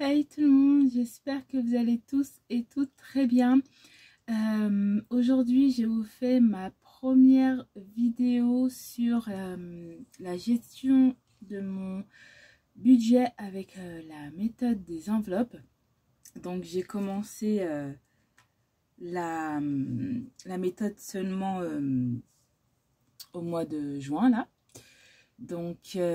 Hey tout le monde, j'espère que vous allez tous et toutes très bien. Aujourd'hui, je vous fais ma première vidéo sur la gestion de mon budget avec la méthode des enveloppes. Donc, j'ai commencé la méthode seulement au mois de juin, là. Donc,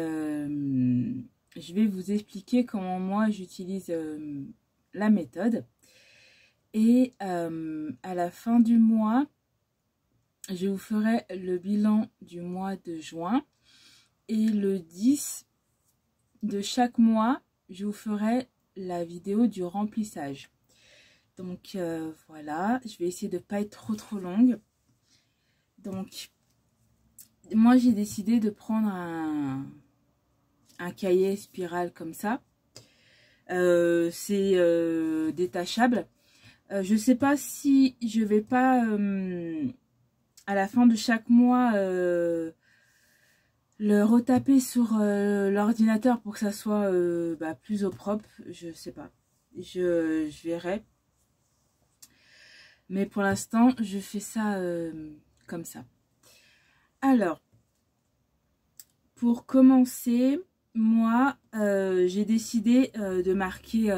je vais vous expliquer comment moi j'utilise la méthode. Et à la fin du mois, je vous ferai le bilan du mois de juin. Et le 10 de chaque mois, je vous ferai la vidéo du remplissage. Donc voilà, je vais essayer de ne pas être trop longue. Donc, moi j'ai décidé de prendre un cahier spirale comme ça. C'est détachable. Je sais pas si je vais pas à la fin de chaque mois le retaper sur l'ordinateur pour que ça soit plus au propre. Je sais pas. Je verrai. Mais pour l'instant, je fais ça comme ça. Alors, pour commencer, moi, j'ai décidé de marquer...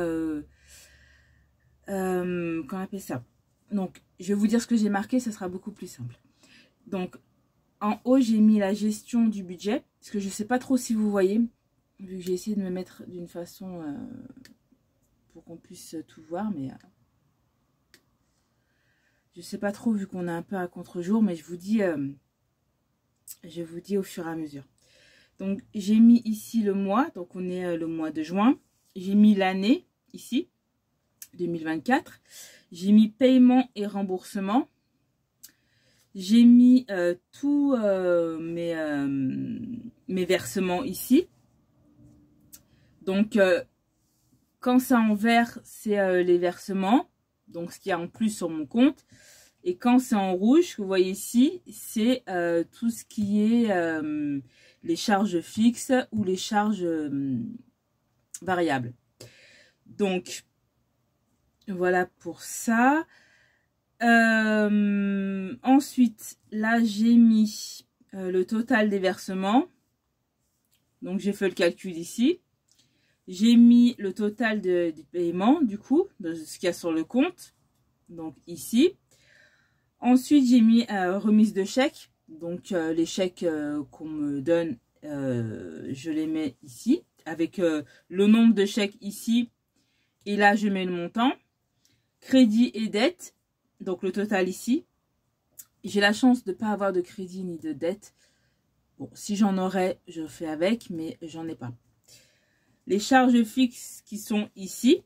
comment on appelle ça? Donc, je vais vous dire ce que j'ai marqué, ça sera beaucoup plus simple. Donc, en haut, j'ai mis la gestion du budget, parce que je ne sais pas trop si vous voyez, vu que j'ai essayé de me mettre d'une façon pour qu'on puisse tout voir, mais je ne sais pas trop, vu qu'on est un peu à contre-jour, mais je vous dis au fur et à mesure. Donc, j'ai mis ici le mois, donc on est le mois de juin. J'ai mis l'année, ici, 2024. J'ai mis paiement et remboursement. J'ai mis tous mes versements ici. Donc, quand c'est en vert, c'est les versements. Donc, ce qu'il y a en plus sur mon compte. Et quand c'est en rouge, vous voyez ici, c'est tout ce qui est les charges fixes ou les charges variables. Donc, voilà pour ça. Ensuite, là, j'ai mis le total des versements. Donc, j'ai fait le calcul ici. J'ai mis le total du paiement, du coup, de ce qu'il y a sur le compte. Donc, ici. Ensuite, j'ai mis remise de chèques. Donc, les chèques qu'on me donne, je les mets ici. Avec le nombre de chèques ici. Et là, je mets le montant. Crédit et dette. Donc, le total ici. J'ai la chance de ne pas avoir de crédit ni de dette. Bon, si j'en aurais, je fais avec, mais j'en ai pas. Les charges fixes qui sont ici.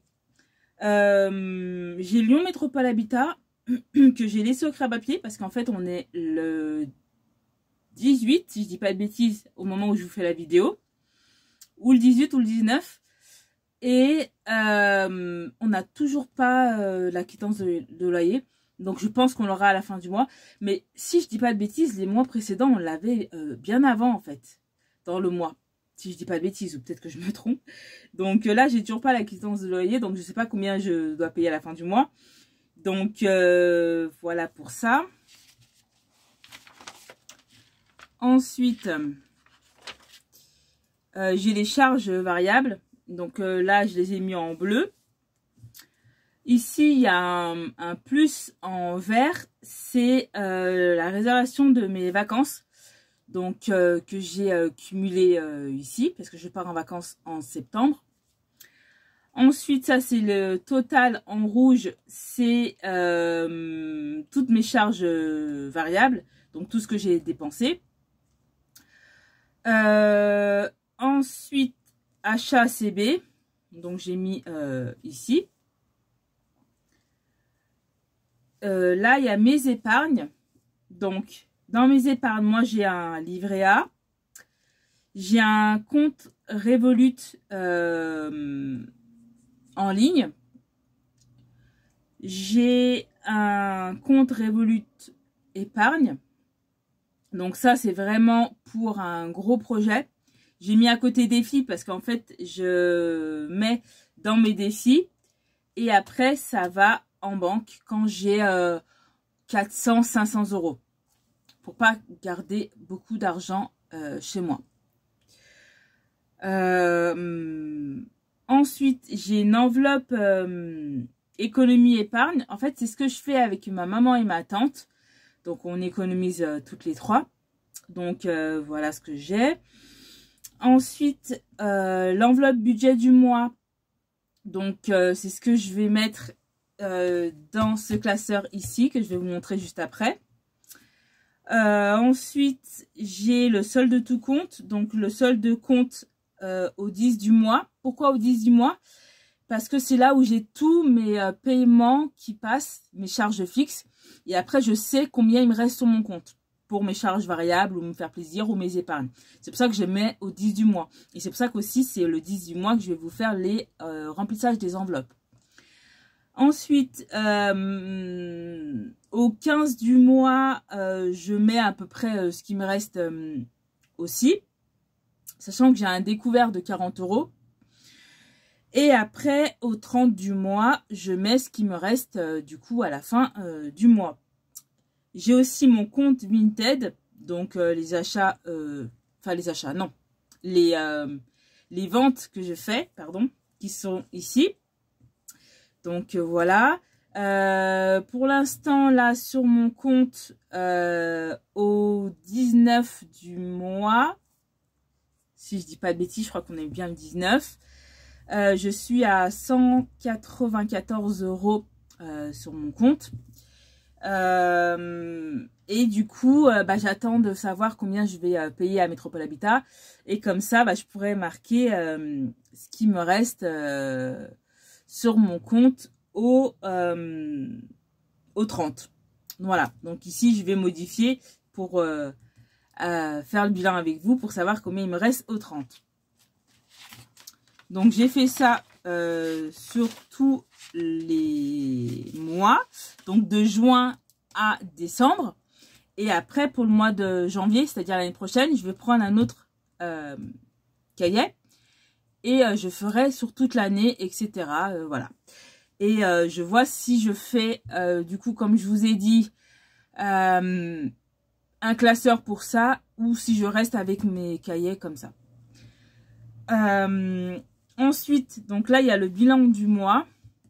J'ai Lyon Métropole Habitat que j'ai laissé au crabe-papier parce qu'en fait, on est le 18, si je dis pas de bêtises, au moment où je vous fais la vidéo. Ou le 18 ou le 19. Et on n'a toujours pas la quittance de loyer. Donc, je pense qu'on l'aura à la fin du mois. Mais si je dis pas de bêtises, les mois précédents, on l'avait bien avant, en fait. Dans le mois. Si je dis pas de bêtises, ou peut-être que je me trompe. Donc, là, j'ai toujours pas la quittance de loyer. Donc, je sais pas combien je dois payer à la fin du mois. Donc, voilà pour ça. Ensuite, j'ai les charges variables. Donc, là, je les ai mis en bleu. Ici, il y a un plus en vert, c'est la réservation de mes vacances, donc que j'ai cumulé ici, parce que je pars en vacances en septembre. Ensuite, ça c'est le total en rouge, c'est toutes mes charges variables, donc tout ce que j'ai dépensé. Ensuite, achat CB, donc j'ai mis ici. Là, il y a mes épargnes. Donc, dans mes épargnes, moi, j'ai un livret A. J'ai un compte Revolut en ligne. J'ai un compte Revolut épargne. Donc, ça, c'est vraiment pour un gros projet. J'ai mis à côté des filles parce qu'en fait, je mets dans mes défis. Et après, ça va en banque quand j'ai 400, 500 euros. Pour pas garder beaucoup d'argent chez moi. Ensuite, j'ai une enveloppe économie épargne. En fait, c'est ce que je fais avec ma maman et ma tante. Donc, on économise toutes les trois. Donc, voilà ce que j'ai. Ensuite, l'enveloppe budget du mois. Donc, c'est ce que je vais mettre dans ce classeur ici, que je vais vous montrer juste après. Ensuite, j'ai le solde tout compte. Donc, le solde de compte au 10 du mois. Pourquoi au 10 du mois? Parce que c'est là où j'ai tous mes paiements qui passent, mes charges fixes. Et après, je sais combien il me reste sur mon compte pour mes charges variables ou me faire plaisir ou mes épargnes. C'est pour ça que je mets au 10 du mois. Et c'est pour ça qu'aussi, c'est le 10 du mois que je vais vous faire les remplissages des enveloppes. Ensuite, au 15 du mois, je mets à peu près ce qui me reste aussi. Sachant que j'ai un découvert de 40 €. Et après, au 30 du mois, je mets ce qui me reste du coup à la fin du mois. J'ai aussi mon compte Vinted, donc les achats, non, les ventes que je fais, pardon, qui sont ici. Donc voilà. Pour l'instant, là, sur mon compte, au 19 du mois, si je dis pas de bêtises, je crois qu'on est bien le 19. Je suis à 194 € sur mon compte. Et du coup, j'attends de savoir combien je vais payer à Métropole Habitat. Et comme ça, je pourrais marquer ce qui me reste sur mon compte au 30. Voilà. Donc ici, je vais modifier pour faire le bilan avec vous pour savoir combien il me reste au 30. Donc j'ai fait ça sur tous les mois, donc de juin à décembre. Et après pour le mois de janvier, c'est-à-dire l'année prochaine, je vais prendre un autre cahier et je ferai sur toute l'année, etc. Voilà. Et je vois si je fais du coup, comme je vous ai dit, un classeur pour ça ou si je reste avec mes cahiers comme ça. Ensuite, donc là, il y a le bilan du mois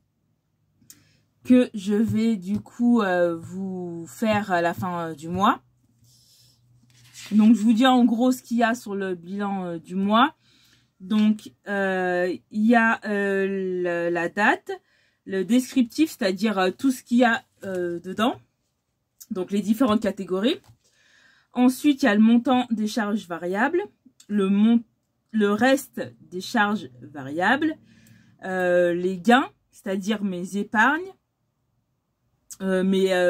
que je vais du coup vous faire à la fin du mois. Donc, je vous dis en gros ce qu'il y a sur le bilan du mois. Donc, il y a la date, le descriptif, c'est-à-dire tout ce qu'il y a dedans. Donc, les différentes catégories. Ensuite, il y a le montant des charges variables, le reste des charges variables, les gains, c'est-à-dire mes épargnes, mon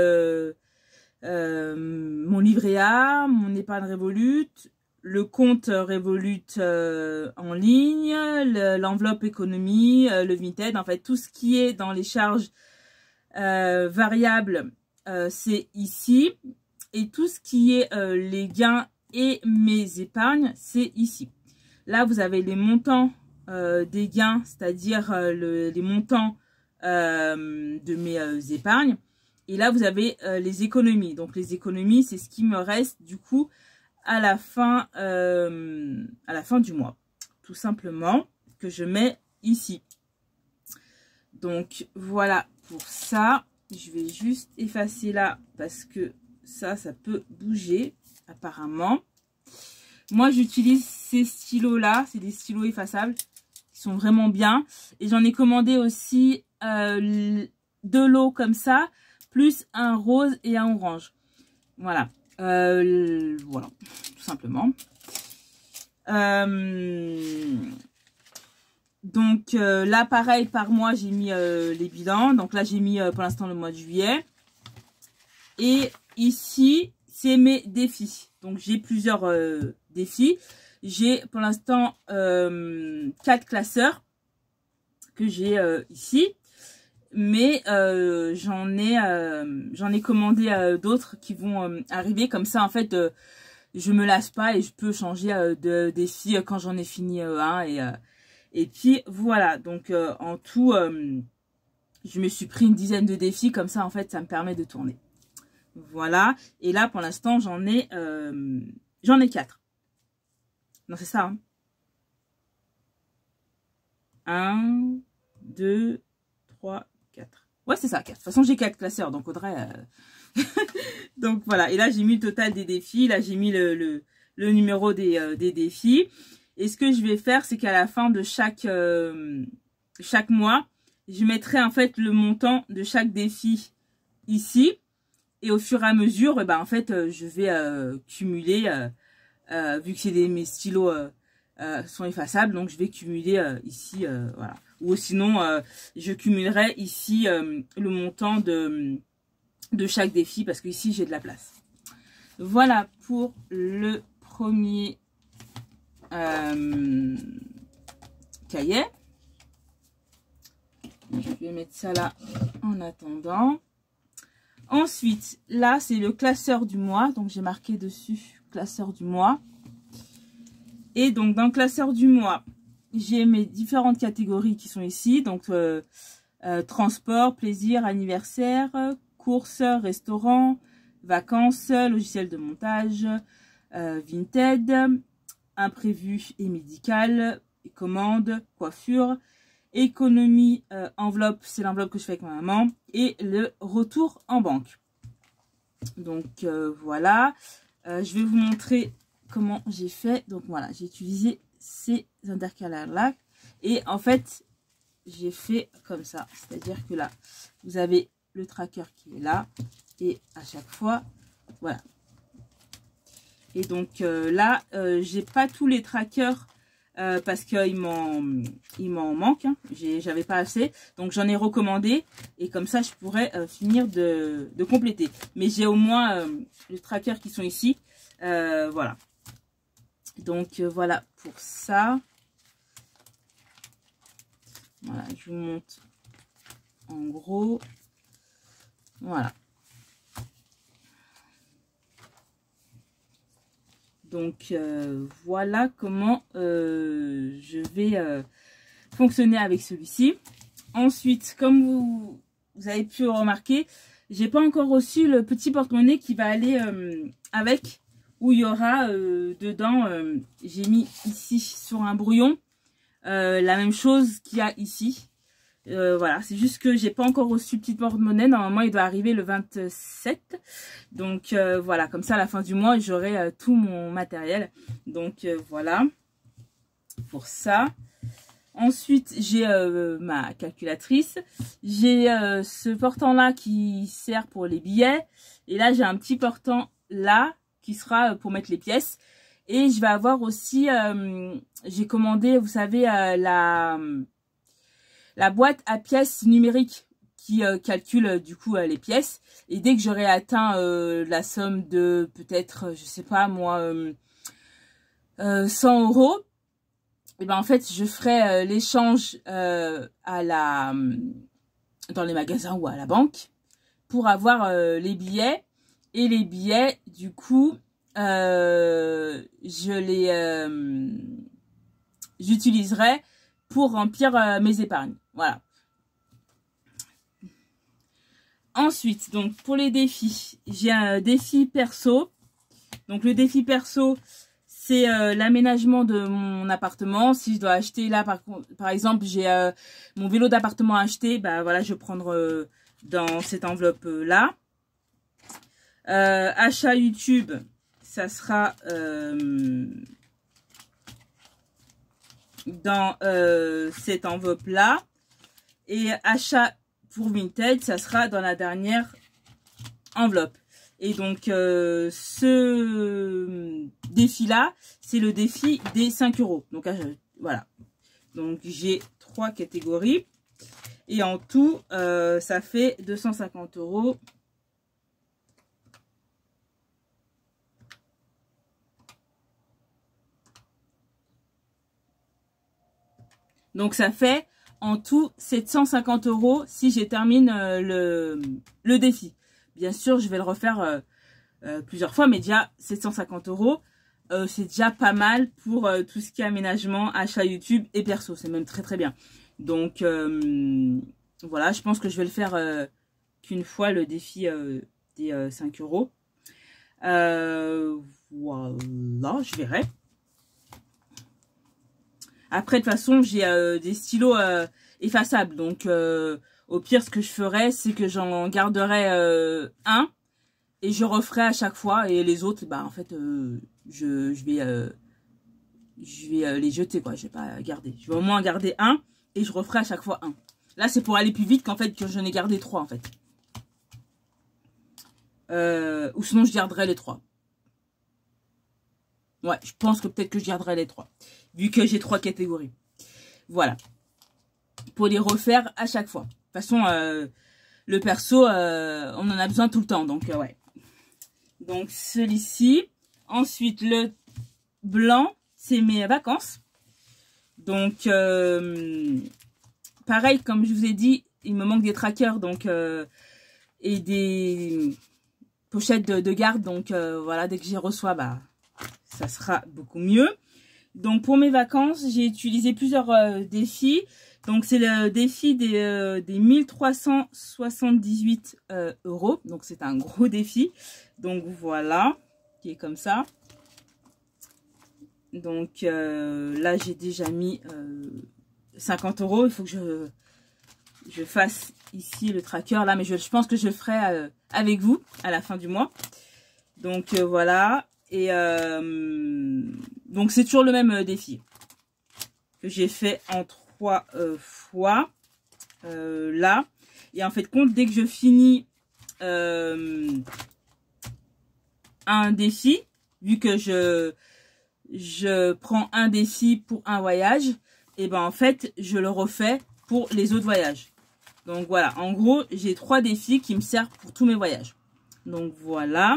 livret A, mon épargne Revolut, le compte Revolut en ligne, l'enveloppe économie, le Vinted, en fait tout ce qui est dans les charges variables, c'est ici. Et tout ce qui est les gains et mes épargnes, c'est ici. Là, vous avez les montants des gains, c'est-à-dire les montants de mes épargnes. Et là, vous avez les économies. Donc, les économies, c'est ce qui me reste du coup à la fin du mois. Tout simplement, que je mets ici. Donc, voilà pour ça. Je vais juste effacer là parce que ça peut bouger apparemment. Moi, j'utilise ces stylos-là. C'est des stylos effaçables qui sont vraiment bien. Et j'en ai commandé aussi de l'eau comme ça, plus un rose et un orange. Voilà. Voilà, tout simplement. Donc là, pareil, par mois, j'ai mis les bilans. Donc là, j'ai mis pour l'instant le mois de juillet. Et ici, c'est mes défis. Donc, j'ai plusieurs défis. J'ai pour l'instant 4 classeurs que j'ai ici. Mais j'en ai commandé d'autres qui vont arriver. Comme ça, en fait, je me lasse pas et je peux changer de défi quand j'en ai fini un. Et puis voilà, donc en tout, je me suis pris une dizaine de défis, comme ça en fait ça me permet de tourner. Voilà, et là pour l'instant j'en ai 4. Non, c'est ça, hein. 1, 2, 3, 4. Ouais, c'est ça, 4. De toute façon, j'ai 4 classeurs, donc Audrey... donc voilà, et là j'ai mis le total des défis, là j'ai mis le numéro des défis. Et ce que je vais faire, c'est qu'à la fin de chaque mois, je mettrai en fait le montant de chaque défi ici. Et au fur et à mesure, en fait, je vais cumuler, vu que mes stylos sont effaçables, donc je vais cumuler ici, voilà. Ou sinon, je cumulerai ici le montant de chaque défi, parce que ici j'ai de la place. Voilà pour le premier cahier. Je vais mettre ça là en attendant. Ensuite, là, c'est le classeur du mois. Donc, j'ai marqué dessus classeur du mois. Et donc, dans le classeur du mois, j'ai mes différentes catégories qui sont ici. Donc, transport, plaisir, anniversaire, courses, restaurant, vacances, logiciel de montage, Vinted, imprévu et médical, commande, coiffure, économie, enveloppe, c'est l'enveloppe que je fais avec ma maman, et le retour en banque. Donc voilà, je vais vous montrer comment j'ai fait. Donc voilà, j'ai utilisé ces intercalaires là, et en fait j'ai fait comme ça, c'est à dire que là vous avez le tracker qui est là, et à chaque fois voilà. Et donc là j'ai pas tous les trackers parce qu'il m'en manque, hein. J'avais pas assez, donc j'en ai recommandé, et comme ça je pourrais finir de compléter. Mais j'ai au moins les trackers qui sont ici, voilà. Donc voilà pour ça. Voilà, je vous montre en gros. Voilà. Donc voilà comment je vais fonctionner avec celui-ci. Ensuite, comme vous avez pu remarquer, j'ai pas encore reçu le petit porte-monnaie qui va aller avec, où il y aura dedans, j'ai mis ici sur un brouillon la même chose qu'il y a ici. Voilà, c'est juste que j'ai pas encore reçu le petit porte-monnaie. Normalement, il doit arriver le 27. Donc voilà, comme ça à la fin du mois, j'aurai tout mon matériel. Donc voilà pour ça. Ensuite, j'ai ma calculatrice. J'ai ce portant là qui sert pour les billets. Et là, j'ai un petit portant là qui sera pour mettre les pièces. Et je vais avoir aussi, j'ai commandé, vous savez, la boîte à pièces numérique qui calcule du coup les pièces. Et dès que j'aurai atteint la somme de peut-être, je sais pas moi, 100 €, et ben en fait je ferai l'échange dans les magasins ou à la banque pour avoir les billets. Et les billets du coup j'utiliserai pour remplir mes épargnes. Voilà. Ensuite, donc pour les défis, j'ai un défi perso. Donc le défi perso, c'est l'aménagement de mon appartement. Si je dois acheter là, par exemple, j'ai mon vélo d'appartement à acheter, bah voilà, je vais prendre dans cette enveloppe là. Achat YouTube, ça sera dans cette enveloppe là, et achat pour Vinted, ça sera dans la dernière enveloppe. Et donc ce défi là, c'est le défi des 5 €. Donc voilà, donc j'ai 3 catégories et en tout ça fait 250 €. Donc ça fait en tout 750 € si je termine le défi. Bien sûr, je vais le refaire plusieurs fois, mais déjà 750 €. c'est déjà pas mal pour tout ce qui est aménagement, achat YouTube et perso. C'est même très très bien. Donc voilà, je pense que je vais le faire qu'une fois, le défi des 5 €. Voilà, je verrai. Après, de toute façon, j'ai des stylos effaçables. Donc, au pire, ce que je ferai, c'est que j'en garderai un. Et je referai à chaque fois. Et les autres, bah, en fait, je vais les jeter, quoi. Je vais pas garder. Je vais au moins garder un. Et je referai à chaque fois un. Là, c'est pour aller plus vite qu'en fait, que j'en ai gardé 3, en fait. Ou sinon, je garderai les 3. Ouais, je pense que peut-être que je garderai les 3. Vu que j'ai 3 catégories. Voilà. Pour les refaire à chaque fois. De toute façon, le perso, on en a besoin tout le temps. Donc, ouais. Donc, celui-ci. Ensuite, le blanc, c'est mes vacances. Donc, pareil, comme je vous ai dit, il me manque des trackers. Donc, et des pochettes de garde. Donc, voilà, dès que j'y reçois, bah, ça sera beaucoup mieux. Donc, pour mes vacances, j'ai utilisé plusieurs défis. Donc, c'est le défi des 1378 €. Donc, c'est un gros défi. Donc, voilà, qui est comme ça. Donc, là, j'ai déjà mis 50 €. Il faut que je fasse ici le tracker. Là, mais je pense que je le ferai avec vous à la fin du mois. Donc, voilà. Et donc, c'est toujours le même défi que j'ai fait en 3 fois là. Et en fait, compte, dès que je finis un défi, vu que je prends un défi pour un voyage, et ben en fait, je le refais pour les autres voyages. Donc, voilà. En gros, j'ai 3 défis qui me servent pour tous mes voyages. Donc, voilà.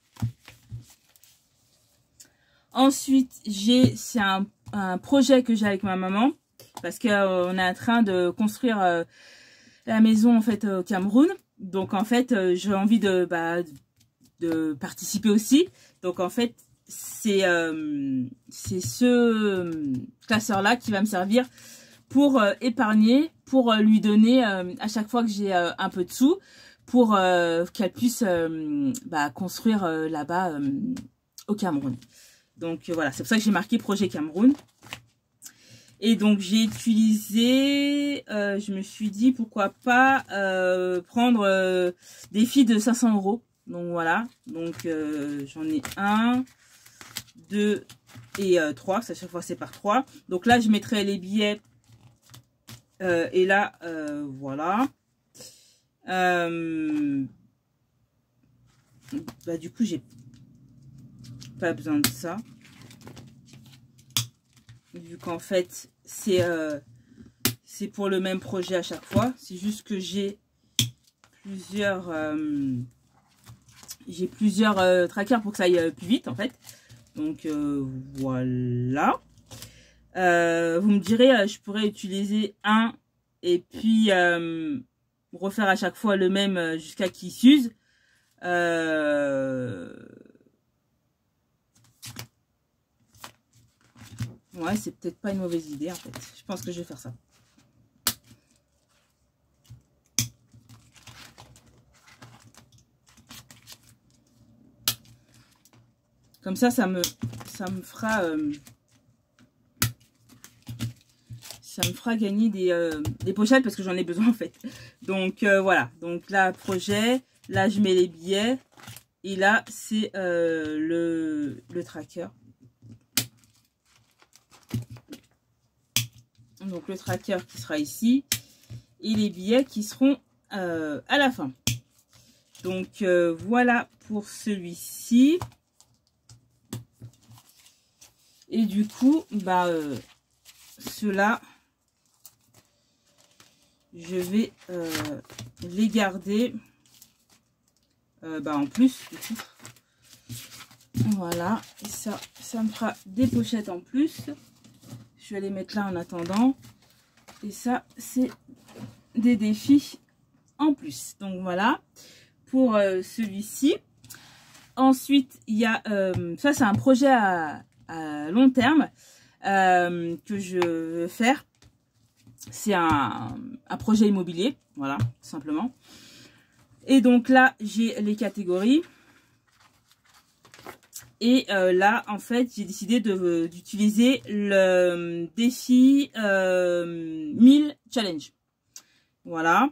Ensuite, c'est un projet que j'ai avec ma maman parce qu'on est en train de construire la maison en fait au Cameroun. Donc en fait, j'ai envie de participer aussi. Donc en fait, c'est ce classeur-là qui va me servir pour épargner, pour lui donner à chaque fois que j'ai un peu de sous, pour qu'elle puisse construire là-bas au Cameroun. Donc voilà, c'est pour ça que j'ai marqué projet Cameroun. Et donc j'ai utilisé, je me suis dit pourquoi pas prendre des filles de 500 €. Donc voilà, donc j'en ai 1, 2 et 3, à chaque fois c'est par 3. Donc là je mettrai les billets et là voilà. Du coup j'ai pas besoin de ça vu qu'en fait c'est pour le même projet à chaque fois. C'est juste que j'ai plusieurs trackers pour que ça aille plus vite en fait. Donc voilà. Vous me direz, je pourrais utiliser un et puis refaire à chaque fois le même jusqu'à qu'il s'use. Ouais, c'est peut-être pas une mauvaise idée en fait. Je pense que je vais faire ça. Comme ça me fera gagner des pochettes parce que j'en ai besoin en fait. Donc voilà. Donc là, projet. Là, je mets les billets. Et là, c'est le tracker. Donc le tracker qui sera ici. Et les billets qui seront à la fin. Donc voilà pour celui-ci. Et du coup, ceux-là, je vais les garder en plus. Du coup. Voilà, et ça me fera des pochettes en plus. Je vais les mettre là en attendant. Et ça, c'est des défis en plus. Donc voilà, pour celui-ci. Ensuite, il y a, ça c'est un projet à long terme que je veux faire. C'est un projet immobilier, voilà, tout simplement. Et donc là, j'ai les catégories. Et là, en fait, j'ai décidé d'utiliser le défi 1000 challenge. Voilà.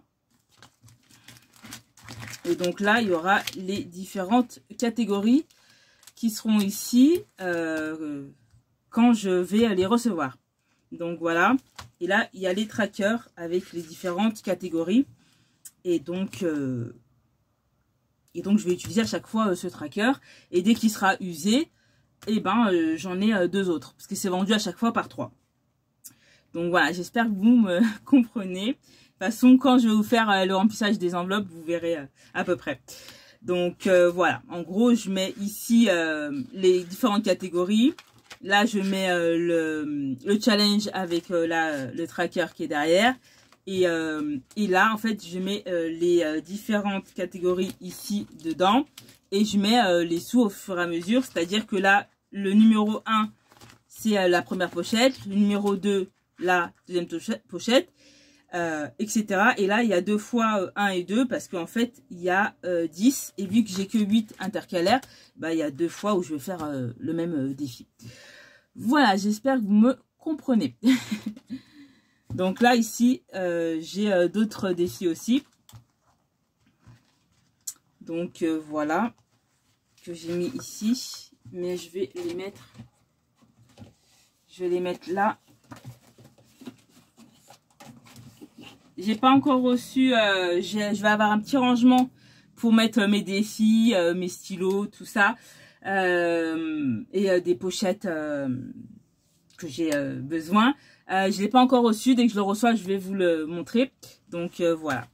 Et donc là, il y aura les différentes catégories qui seront ici quand je vais les recevoir. Donc voilà. Et là, il y a les trackers avec les différentes catégories. Et donc je vais utiliser à chaque fois ce tracker. Et dès qu'il sera usé, eh ben, j'en ai 2 autres. Parce que c'est vendu à chaque fois par 3. Donc voilà, j'espère que vous me comprenez. De toute façon, quand je vais vous faire le remplissage des enveloppes, vous verrez à peu près. Donc voilà, en gros, je mets ici les différentes catégories. Là, je mets le challenge avec le tracker qui est derrière. Et là, en fait, je mets les différentes catégories ici dedans. Et je mets les sous au fur et à mesure. C'est-à-dire que là, le numéro 1, c'est la première pochette. Le numéro 2, la deuxième pochette. Etc. Et là, il y a 2 fois 1 et 2 parce qu'en fait, il y a 10. Et vu que j'ai que 8 intercalaires, bah, il y a 2 fois où je vais faire le même défi. Voilà, j'espère que vous me comprenez. Donc là, ici, j'ai d'autres défis aussi. Donc voilà, que j'ai mis ici. Mais je vais les mettre... Je vais les mettre là. J'ai pas encore reçu, je vais avoir un petit rangement pour mettre mes défis, mes stylos, tout ça. Et des pochettes que j'ai besoin. Je l'ai pas encore reçu, dès que je le reçois, je vais vous le montrer. Donc voilà.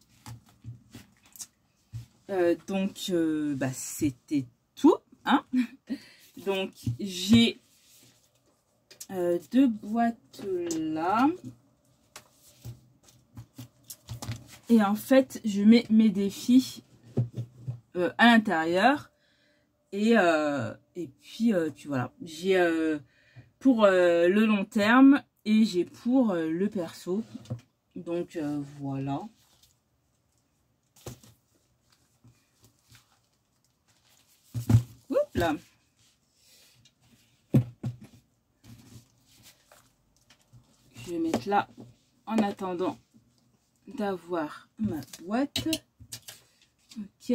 Donc bah, c'était tout. Hein. Donc j'ai 2 boîtes là. Et en fait, je mets mes défis à l'intérieur. Et puis voilà. J'ai pour le long terme et j'ai pour le perso. Donc voilà. Oups là. Je vais mettre là en attendant d'avoir ma boîte. Ok,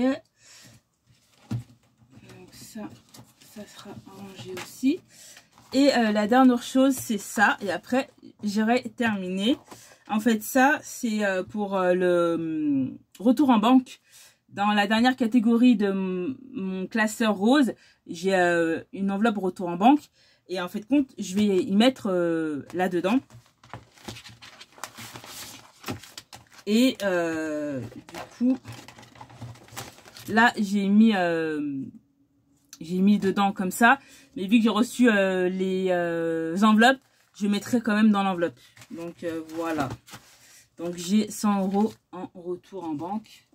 donc ça sera rangé aussi. Et la dernière chose, c'est ça, et après j'aurai terminé. En fait, ça c'est pour le retour en banque. Dans la dernière catégorie de mon classeur rose, j'ai une enveloppe retour en banque, et en fait compte, je vais y mettre là dedans. Et du coup, là, j'ai mis dedans comme ça. Mais vu que j'ai reçu les enveloppes, je mettrai quand même dans l'enveloppe. Donc, voilà. Donc, j'ai 100 € en retour en banque.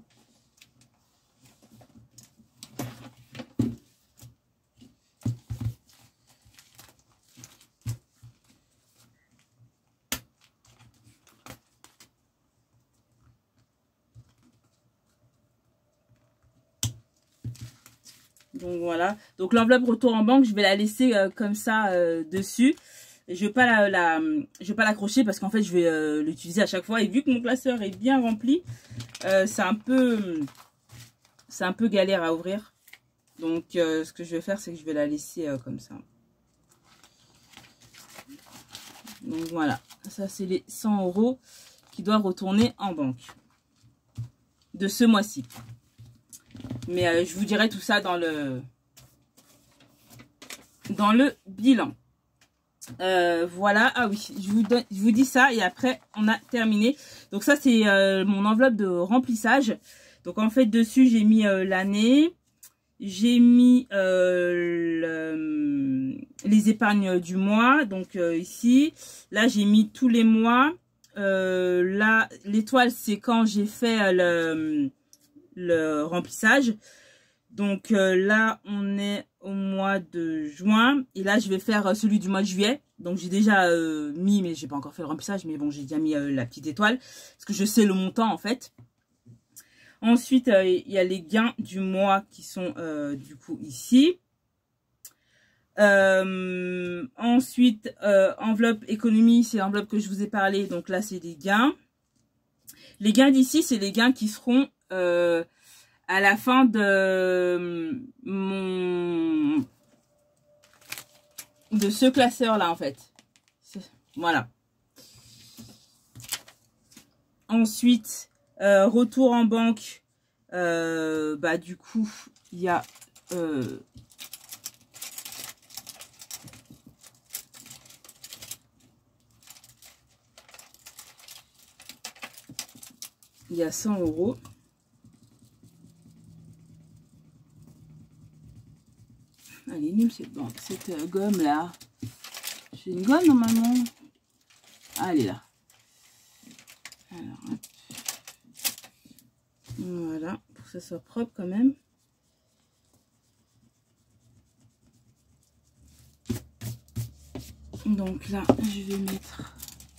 Donc voilà, donc l'enveloppe retour en banque, je vais la laisser comme ça dessus. Je vais pas l'accrocher parce qu'en fait je vais l'utiliser à chaque fois. Et vu que mon classeur est bien rempli, c'est un peu galère à ouvrir. Donc ce que je vais faire, c'est que je vais la laisser comme ça. Donc voilà, ça c'est les 100 € qui doivent retourner en banque de ce mois-ci. Mais je vous dirai tout ça dans le bilan. Voilà, ah oui, je vous dis ça et après on a terminé. Donc ça c'est mon enveloppe de remplissage. Donc en fait dessus j'ai mis l'année, j'ai mis les épargnes du mois. Donc ici, là j'ai mis tous les mois. Là l'étoile c'est quand j'ai fait le remplissage. Donc là, on est au mois de juin. Et là, je vais faire celui du mois de juillet. Donc j'ai déjà mis, mais j'ai pas encore fait le remplissage. Mais bon, j'ai déjà mis la petite étoile. Parce que je sais le montant en fait. Ensuite, il y a les gains du mois qui sont du coup ici. Ensuite, enveloppe économie, c'est l'enveloppe que je vous ai parlé. Donc là, c'est des gains. Les gains d'ici, c'est les gains qui seront à la fin de ce classeur-là, en fait. Voilà. Ensuite, retour en banque. Bah, du coup, il y a... il y a 100 €. Elle est nulle cette gomme là. J'ai une gomme normalement. Ah, elle est là. Alors, hop. Voilà, pour que ça soit propre quand même. Donc là, je vais mettre...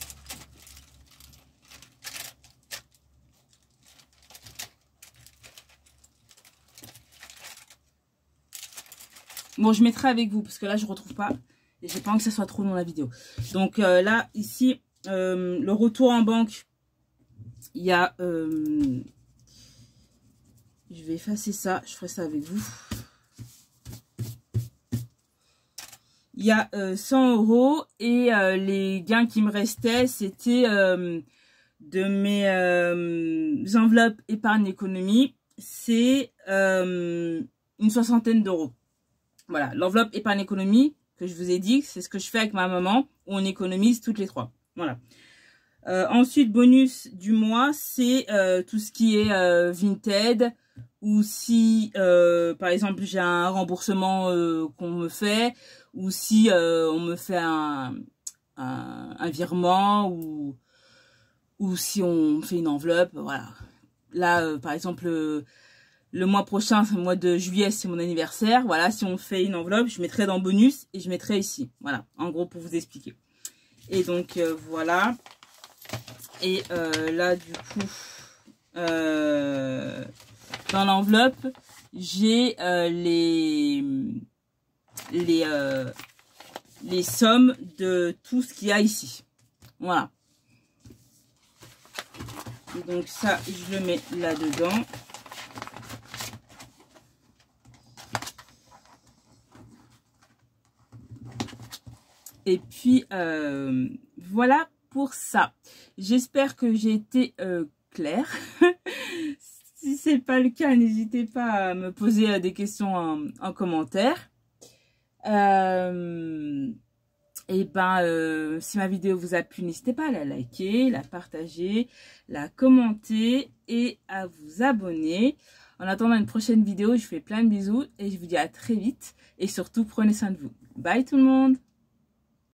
Bon, je mettrai avec vous parce que là, je ne retrouve pas. Et j'ai pas envie que ça soit trop long la vidéo. Donc là, ici, le retour en banque, il y a... je vais effacer ça. Je ferai ça avec vous. Il y a 100 € et les gains qui me restaient, c'était de mes enveloppes épargne économie. C'est une 60aine d'euros. Voilà, l'enveloppe épargne économie que je vous ai dit, c'est ce que je fais avec ma maman, où on économise toutes les trois. Voilà. Ensuite, bonus du mois, c'est tout ce qui est Vinted, ou si, par exemple, j'ai un remboursement qu'on me fait, ou si on me fait un virement, ou si on fait une enveloppe, voilà. Là, par exemple... le mois prochain, c'est le mois de juillet, c'est mon anniversaire. Voilà, si on fait une enveloppe, je mettrai dans bonus et je mettrai ici. Voilà, en gros, pour vous expliquer. Et donc, voilà. Et là, du coup, dans l'enveloppe, j'ai les sommes de tout ce qu'il y a ici. Voilà. Et donc, ça, je le mets là-dedans. Et puis, voilà pour ça. J'espère que j'ai été claire. Si ce n'est pas le cas, n'hésitez pas à me poser des questions en commentaire. Et ben, si ma vidéo vous a plu, n'hésitez pas à la liker, la partager, la commenter et à vous abonner. En attendant une prochaine vidéo, je vous fais plein de bisous et je vous dis à très vite. Et surtout, prenez soin de vous. Bye tout le monde!